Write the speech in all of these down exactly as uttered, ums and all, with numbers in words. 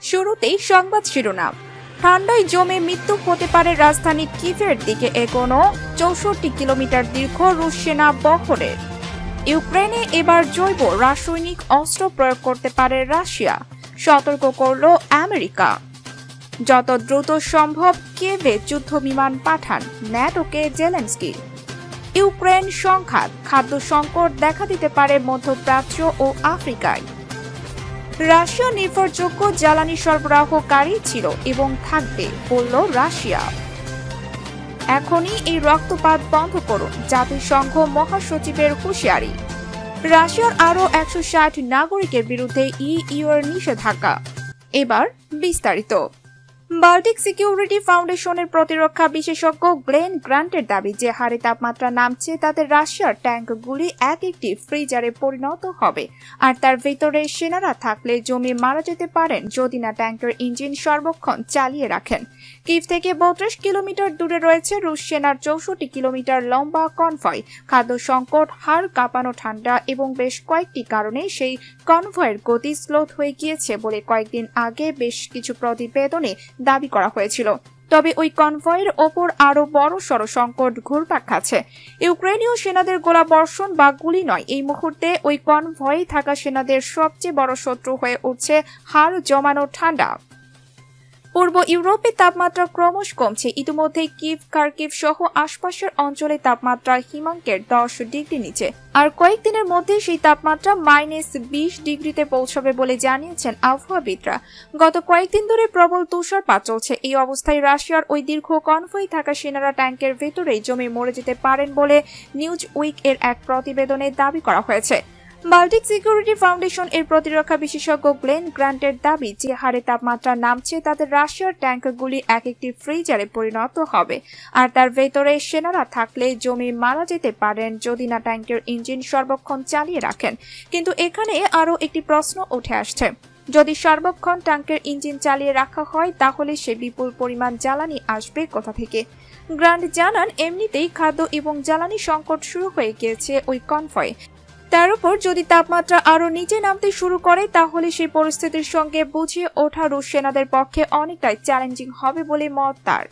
শুরুতেই সংবাদ শিরোনাম। ঠান্ডায় জমে মৃত্যু হতে পারে রাজধানী কিভের দিকে এগোনো চৌষট্টি কিলোমিটার দীর্ঘ রুশ সেনা বহরের। ইউক্রেনে এবার জৈব রাসায়নিক অস্ত্র প্রয়োগ করতে পারে রাশিয়া, সতর্ক করল আমেরিকা। যত দ্রুত সম্ভব কিয়েভে যুদ্ধ বিমান পাঠান ন্যাটোকে জেলেনস্কি। ইউক্রেন সংঘাত, খাদ্য সংকট দেখা দিতে পারে মধ্যপ্রাচ্য ও আফ্রিকায়। রাশিয়া নির্ভরযোগ্য জ্বালানি সরবরাহকারী ছিল এবং থাকবে, বলল রাশিয়া। এখনই এই রক্তপাত বন্ধ করুন, জাতিসংঘ মহাসচিবের হুঁশিয়ারি। রাশিয়ার আরও একশো ষাট নাগরিকের বিরুদ্ধে ইইউ এর নিষেধাজ্ঞা। এবার বিস্তারিত। বাল্টিক সিকিউরিটি ফাউন্ডেশনের প্রতিরক্ষা বিশেষজ্ঞ গ্লেন গ্রান্টের দাবি, যে হারে তাপমাত্রা নামছে তাতে রাশিয়ার ট্যাঙ্কগুলি এক একটি ফ্রিজারে পরিণত হবে, আর তার ভেতরে সেনারা থাকলে জমে মারা যেতে পারেন যদি না ট্যাঙ্কের ইঞ্জিন সর্বক্ষণ চালিয়ে রাখেন। কিভ থেকে বত্রিশ কিলোমিটার দূরে রয়েছে রুশ সেনার চৌষট্টি কিলোমিটার লম্বা কনভয়। খাদ্য সংকট, হাড় কাঁপানো ঠান্ডা এবং বেশ কয়েকটি কারণে সেই কনভয়ের গতি স্লো হয়ে গিয়েছে বলে কয়েকদিন আগে বেশ কিছু প্রতিবেদনে দাবি করা হয়েছিল। তবে ওই কনভয়ের ওপর আরো বড় সড় সংকট ঘুরপাক খাচ্ছে। ইউক্রেনীয় সেনাদের গোলাবর্ষণ বা গুলি নয়, এই মুহূর্তে ওই কনভয়ে থাকা সেনাদের সবচেয়ে বড় শত্রু হয়ে উঠছে হাড় জমানো ঠান্ডা। পূর্ব ইউরোপে তাপমাত্রা ক্রমশ কমছে। ইতিমধ্যে কিভ, খার্কিভ সহ আশপাশের অঞ্চলে তাপমাত্রা হিমাঙ্কের দশ ডিগ্রি নিচে, আর কয়েকদিনের মধ্যে সেই তাপমাত্রা মাইনাস বিশ ডিগ্রিতে পৌঁছাবে বলে জানিয়েছেন আবহাওয়াবিদরা। গত কয়েকদিন ধরে প্রবল তুষারপাত চলছে। এই অবস্থায় রাশিয়ার ওই দীর্ঘ কনভয়ে থাকা সেনারা ট্যাঙ্কের ভেতরেই জমে মরে যেতে পারেন বলে নিউজ উইক এর এক প্রতিবেদনে দাবি করা হয়েছে। বাল্টিক সিকিউরিটি ফাউন্ডেশন এর প্রতিরক্ষা বিশেষজ্ঞ গ্লেন গ্রান্টের দাবি, যে হারে তাপমাত্রা নামছে তাতে রাশিয়ার ট্যাঙ্কগুলি এক একটি ফ্রিজারে পরিণত হবে, আর তার ভেতরে সেনারা থাকলে জমে মারা যেতে পারেন যদি না ট্যাঙ্কের ইঞ্জিন সর্বক্ষণ চালিয়ে রাখেন। কিন্তু এখানে আরও একটি প্রশ্ন উঠে আসছে। যদি সর্বক্ষণ ট্যাঙ্কের ইঞ্জিন চালিয়ে রাখা হয় তাহলে সে বিপুল পরিমাণ জ্বালানি আসবে কোথা থেকে? গ্রান্ট জানান, এমনিতেই খাদ্য এবং জ্বালানি সংকট শুরু হয়ে গিয়েছে ওই কনভয়ে। তার উপর যদি তাপমাত্রা আরো নিচে নামতে শুরু করে তাহলে সেই পরিস্থিতির সঙ্গে বুঝিয়ে ওঠা রুশ সেনাদের পক্ষে অনেকটাই চ্যালেঞ্জিং হবে বলে মত তার।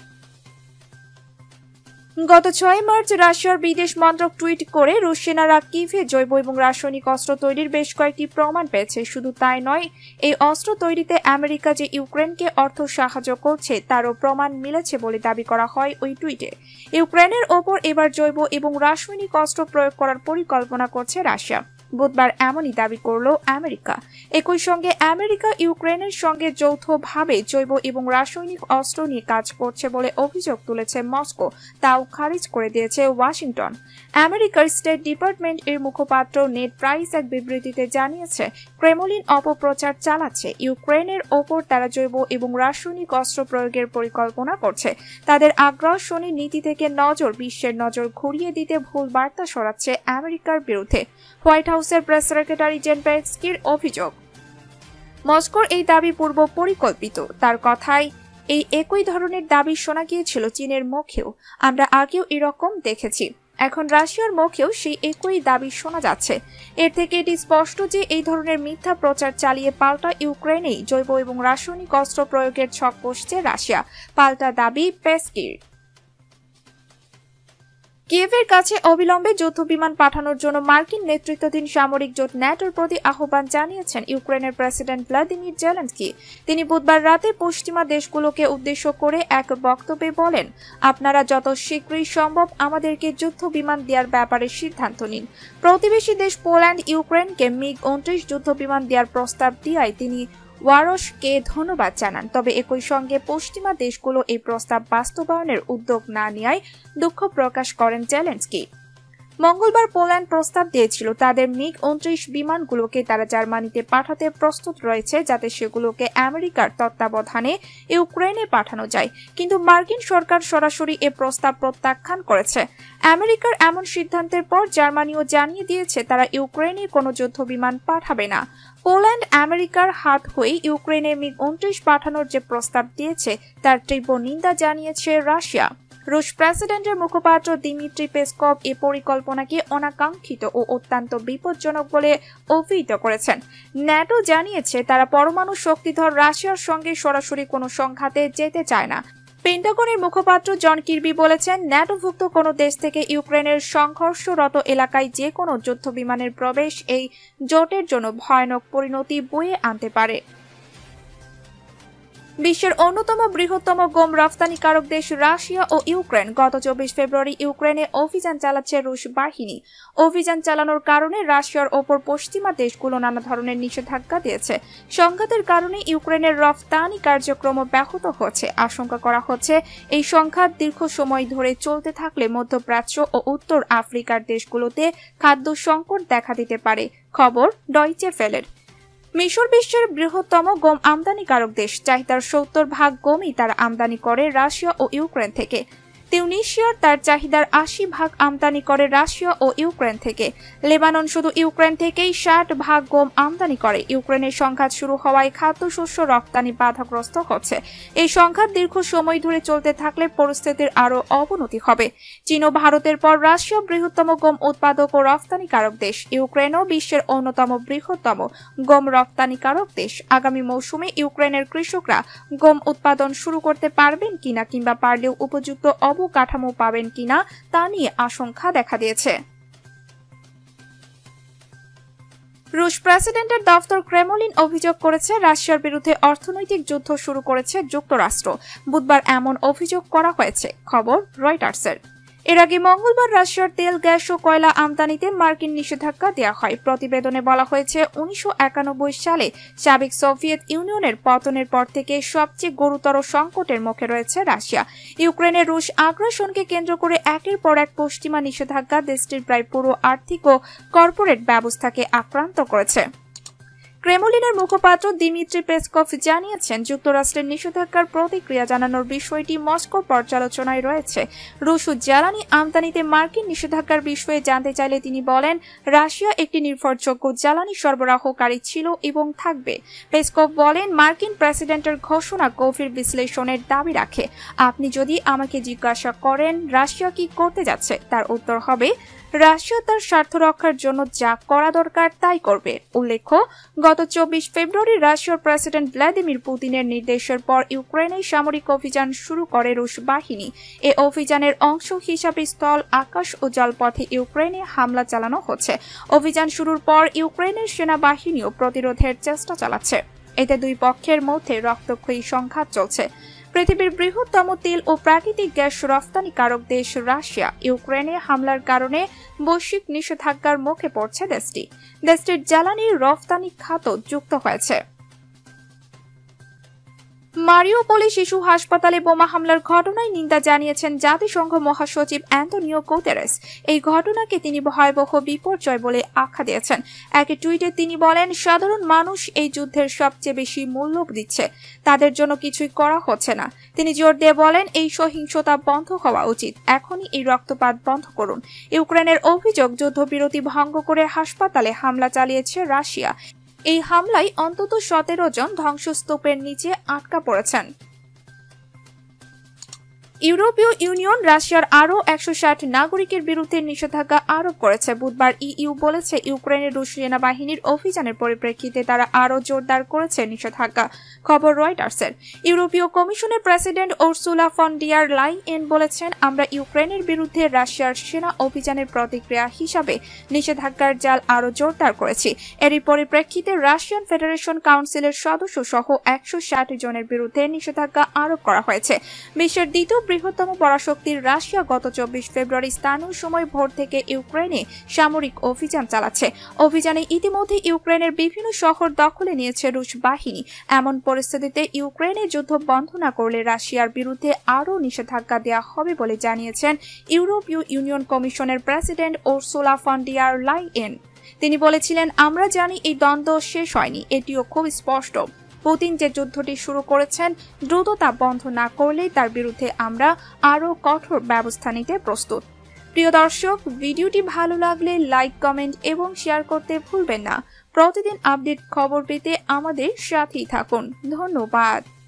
গত ছয় মার্চ রাশিয়ার বিদেশ মন্ত্রক টুইট করে রুশ সেনারা কিভে জৈব এবং রাসায়নিক অস্ত্র তৈরির বেশ কয়েকটি প্রমাণ পেয়েছে। শুধু তাই নয়, এই অস্ত্র তৈরিতে আমেরিকা যে ইউক্রেনকে অর্থ সাহায্য করছে তারও প্রমাণ মিলেছে বলে দাবি করা হয় ওই টুইটে। ইউক্রেনের ওপর এবার জৈব এবং রাসায়নিক অস্ত্র প্রয়োগ করার পরিকল্পনা করছে রাশিয়া। বুধবার এমনই দাবি করল আমেরিকা। একই সঙ্গে আমেরিকা ইউক্রেনের সঙ্গে যৌথভাবে জৈব এবং রাসায়নিক অস্ত্র নিয়ে কাজ করছে বলে অভিযোগ তুলেছে মস্কো, তাও খারিজ করে দিয়েছে ওয়াশিংটন। আমেরিকার স্টেট ডিপার্টমেন্ট এর মুখপাত্র নেড প্রাইস এক বিবৃতিতে জানিয়েছে, ক্রেমলিন অপপ্রচার চালাচ্ছে। ইউক্রেনের ওপর তারা জৈব এবং রাসায়নিক অস্ত্র প্রয়োগের পরিকল্পনা করছে। তাদের আগ্রাসনী নীতি থেকে নজর বিশ্বের নজর ঘুরিয়ে দিতে ভুল বার্তা ছড়াচ্ছে আমেরিকার বিরুদ্ধে। হোয়াইট হাউসের প্রেস সেক্রেটারি জেন পেস্কির অভিযোগ, মস্কোর এই দাবি পূর্ব পরিকল্পিত। তার কথায়, এই একই ধরনের দাবি শোনা গিয়েছিল চীনের মুখেও। আমরা আগেও এরকম দেখেছি। এখন রাশিয়ার মুখেও সেই একই দাবি শোনা যাচ্ছে। এর থেকে এটি স্পষ্ট যে এই ধরনের মিথ্যা প্রচার চালিয়ে পাল্টা ইউক্রেনেই জৈব এবং রাসায়নিক অস্ত্র প্রয়োগের ছক কষছে রাশিয়া। পাল্টা দাবি পেস্কির। কিয়েভের কাছে অবিলম্বে যুদ্ধবিমান পাঠানোর জন্য মার্কিন নেতৃত্বাধীন সামরিক জোট ন্যাটোর প্রতি আহ্বান জানিয়েছেন ইউক্রেনের প্রেসিডেন্ট ভ্লাদিমির জেলেনস্কি। তিনি বুধবার রাতে পশ্চিমা দেশগুলোকে উদ্দেশ্য করে এক বক্তব্যে বলেন, আপনারা যত শীঘ্রই সম্ভব আমাদেরকে যুদ্ধবিমান দেওয়ার ব্যাপারে সিদ্ধান্ত নিন। প্রতিবেশী দেশ পোল্যান্ড ইউক্রেনকে মিগ উনত্রিশ যুদ্ধবিমান দেওয়ার প্রস্তাব দেওয়ায় তিনি ওয়ারশকে ধন্যবাদ জানান। তবে একই সঙ্গে পশ্চিমা দেশগুলো এই প্রস্তাব বাস্তবায়নের উদ্যোগ না নেওয়ায় দুঃখ প্রকাশ করেন জেলেনস্কি। মঙ্গলবার পোল্যান্ড প্রস্তাব দিয়েছিল তাদের মিগ উনত্রিশ বিমানগুলোকে তারা জার্মানিতে পাঠাতে প্রস্তুত রয়েছে, যাতে সেগুলোকে আমেরিকার তত্ত্বাবধানে ইউক্রেনে পাঠানো যায়। কিন্তু মার্কিন সরকার সরাসরি এ প্রস্তাব প্রত্যাখ্যান করেছে। আমেরিকার এমন সিদ্ধান্তের পর জার্মানিও জানিয়ে দিয়েছে তারা ইউক্রেনে কোনো যুদ্ধবিমান পাঠাবে না। পোল্যান্ড আমেরিকার হাত হয়ে ইউক্রেনে মিগ উনত্রিশ পাঠানোর যে প্রস্তাব দিয়েছে তার তীব্র নিন্দা জানিয়েছে রাশিয়া। রুশ প্রেসিডেন্টের মুখপাত্র দিমিত্রি পেসকভ এই পরিকল্পনাকে অনাকাঙ্ক্ষিত ও অত্যন্ত বিপজ্জনক বলে অভিহিত করেছেন। ন্যাটো জানিয়েছে তারা পরমাণু শক্তিধর রাশিয়ার সঙ্গে সরাসরি কোনো সংঘাতে যেতে চায় না। পেন্টাগনের মুখপাত্র জন কির্বি বলেছেন, ন্যাটোভুক্ত কোনো দেশ থেকে ইউক্রেনের সংঘর্ষরত এলাকায় যে কোনো যুদ্ধ বিমানের প্রবেশ এই জোটের জন্য ভয়ানক পরিণতি বয়ে আনতে পারে। বিশ্বের অন্যতম বৃহত্তম গম রপ্তানিকারক দেশ রাশিয়া ও ইউক্রেন গত চব্বিশ ফেব্রুয়ারি ইউক্রেনে অভিযান চালাচ্ছে রুশ বাহিনী। অভিযান চালানোর কারণে রাশিয়ার ওপর পশ্চিমা দেশগুলো নানা ধরনের নিষেধাজ্ঞা দিয়েছে। সংঘাতের কারণে ইউক্রেনের রফতানি কার্যক্রম ব্যাহত হচ্ছে। আশঙ্কা করা হচ্ছে এই সংঘাত দীর্ঘ সময় ধরে চলতে থাকলে মধ্যপ্রাচ্য ও উত্তর আফ্রিকার দেশগুলোতে খাদ্য সংকট দেখা দিতে পারে। খবর ডয়চে ভেলের। মিশর বিশ্বের বৃহত্তম গম আমদানিকারক দেশ। চাহিদার সত্তর ভাগ গমই তারা আমদানি করে রাশিয়া ও ইউক্রেন থেকে। তিউনিসিয়ার তার চাহিদার আশি ভাগ আমদানি করে রাশিয়া ও ইউক্রেন থেকে। লেবানন শুধু ইউক্রেন থেকেই ষাট ভাগ গম আমদানি করে। ইউক্রেনের সংঘাত শুরু হওয়ায় খাদ্যশস্য রপ্তানি বাধাগ্রস্ত হচ্ছে। এই সংঘাত দীর্ঘ সময় ধরে চলতে থাকলে পরিস্থিতির আরও অবনতি হবে। চীন ও ভারতের পর রাশিয়া বৃহত্তম গম উৎপাদক ও রপ্তানিকারক দেশ। ইউক্রেনও বিশ্বের অন্যতম বৃহত্তম গম রপ্তানিকারক দেশ। আগামী মৌসুমে ইউক্রেনের কৃষকরা গম উৎপাদন শুরু করতে পারবেন কিনা কিংবা পারলেও উপযুক্ত কাঠামো পাবেন কিনা তা নিয়ে আশঙ্কা দেখা দিয়েছে। রুশ প্রেসিডেন্টের দফতর ক্রেমলিন অভিযোগ করেছে রাশিয়ার বিরুদ্ধে অর্থনৈতিক যুদ্ধ শুরু করেছে যুক্তরাষ্ট্র। বুধবার এমন অভিযোগ করা হয়েছে। খবর রয়টার্সের। এর আগে মঙ্গলবার রাশিয়ার তেল, গ্যাস ও কয়লা আমদানিতে মার্কিন নিষেধাজ্ঞা দেওয়া হয়। প্রতিবেদনে বলা হয়েছে, উনিশশো একানব্বই সালে সাবেক সোভিয়েত ইউনিয়নের পতনের পর থেকে সবচেয়ে গুরুতর সংকটের মুখে রয়েছে রাশিয়া। ইউক্রেনের রুশ আগ্রাসনকে কেন্দ্র করে একের পর এক পশ্চিমা নিষেধাজ্ঞা দেশটির প্রায় পুরো আর্থিক ও কর্পোরেট ব্যবস্থাকে আক্রান্ত করেছে। ক্রেমলিনের মুখপাত্র দিমিত্রি পেসকভ জানিয়েছেন, যুক্তরাষ্ট্রের নিষেধাজ্ঞার প্রতিক্রিয়া জানানোর বিষয়টি মস্কোর পর্যালোচনায় রয়েছে। রুশ জ্বালানি আমদানিতে মার্কিন নিষেধাজ্ঞার বিষয়ে জানতে চাইলে তিনি বলেন, রাশিয়া একটি নির্ভরযোগ্য জ্বালানি সরবরাহকারী ছিল এবং থাকবে। পেসকভ বলেন, মার্কিন প্রেসিডেন্টের ঘোষণা গভীর বিশ্লেষণের দাবি রাখে। আপনি যদি আমাকে জিজ্ঞাসা করেন রাশিয়া কি করতে যাচ্ছে, তার উত্তর হবে, রাশিয়া তার স্বার্থ রক্ষার জন্য যা করা দরকার তাই করবে। উল্লেখ্য, গত চব্বিশ ফেব্রুয়ারি রাশিয়ার প্রেসিডেন্ট ভ্লাদিমির পুতিনের নির্দেশের পর ইউক্রেনে সামরিক অভিযান শুরু করে রুশ বাহিনী। এ অভিযানের অংশ হিসাবে স্থল, আকাশ ও জলপথে ইউক্রেনে হামলা চালানো হচ্ছে। অভিযান শুরুর পর ইউক্রেনের সেনাবাহিনীও প্রতিরোধের চেষ্টা চালাচ্ছে। এতে দুই পক্ষের মধ্যে রক্তক্ষয়ী সংঘাত চলছে। পৃথিবীর বৃহত্তম তেল ও প্রাকৃতিক গ্যাস রপ্তানিকারক দেশ রাশিয়া ইউক্রেনে হামলার কারণে বৈশ্বিক নিষেধাজ্ঞার মুখে পড়ছে দেশটি। দেশটির জ্বালানি রপ্তানি খাতও যুক্ত হয়েছে। মারিউপোলে শিশু হাসপাতালে বোমা হামলার ঘটনায় নিন্দা জানিয়েছেন জাতিসংঘ মহাসচিব অ্যান্তোনিও গুতেরেস। এই ঘটনাকে তিনি ভয়াবহ বিপর্যয় বলে আখ্যা দিয়েছেন। এক টুইটে তিনি বলেন, সাধারণ মানুষ এই যুদ্ধের সবচেয়ে বেশি মূল্য দিচ্ছে, তাদের জন্য কিছুই করা হচ্ছে না। তিনি জোর দিয়ে বলেন, এই সহিংসতা বন্ধ হওয়া উচিত। এখনই এই রক্তপাত বন্ধ করুন। ইউক্রেনের অভিযোগ, যুদ্ধবিরতি ভঙ্গ করে হাসপাতালে হামলা চালিয়েছে রাশিয়া। এই হামলায় অন্তত সতেরো জন ধ্বংসস্তূপের নিচে আটকা পড়েছেন। ইউরোপীয় ইউনিয়ন রাশিয়ার আরও একশো ষাট নাগরিকের বিরুদ্ধে নিষেধাজ্ঞা আরোপ করেছে। বুধবার ইইউ বলেছে, ইউক্রেনের রুশ সেনাবাহিনীর অভিযানের পরিপ্রেক্ষিতে তারা আরও জোরদার করেছে নিষেধাজ্ঞা। খবর রয়টার্সের। ইউরোপীয় কমিশনের president Ursula von der Leyen বলেছেন, আমরা ইউক্রেনের বিরুদ্ধে রাশিয়ার সেনা অভিযানের প্রতিক্রিয়া হিসাবে নিষেধাজ্ঞার জাল আরও জোরদার করেছি। এরই পরিপ্রেক্ষিতে রাশিয়ান ফেডারেশন কাউন্সিলের সদস্য সহ একশো ষাট জনের বিরুদ্ধে নিষেধাজ্ঞা আরোপ করা হয়েছে। বিশ্বের দ্বিতীয় বৃহত্তম পরাশক্তির রাশিয়া গত চব্বিশ ফেব্রুয়ারি স্থানীয় সময় ভোর থেকে ইউক্রেনে সামরিক অভিযান চালাচ্ছে। অভিযানে ইতিমধ্যে ইউক্রেনের বিভিন্ন শহর দখলে নিয়েছে রুশ বাহিনী। এমন পরিস্থিতিতে ইউক্রেনে যুদ্ধ বন্ধ না করলে রাশিয়ার বিরুদ্ধে আরও নিষেধাজ্ঞা দেওয়া হবে বলে জানিয়েছেন ইউরোপীয় ইউনিয়ন কমিশনের president Ursula von der Leyen. তিনি বলেছিলেন, আমরা জানি এই দ্বন্দ্ব শেষ হয়নি, এটিও খুব স্পষ্ট। পুতিন যে যুদ্ধটি শুরু করেছেন, দ্রুত তা বন্ধ না করলেই তার বিরুদ্ধে আমরা আরও কঠোর ব্যবস্থা নিতে প্রস্তুত। প্রিয় দর্শক, ভিডিওটি ভালো লাগলে লাইক, কমেন্ট এবং শেয়ার করতে ভুলবেন না। প্রতিদিন আপডেট খবর পেতে আমাদের সাথেই থাকুন। ধন্যবাদ।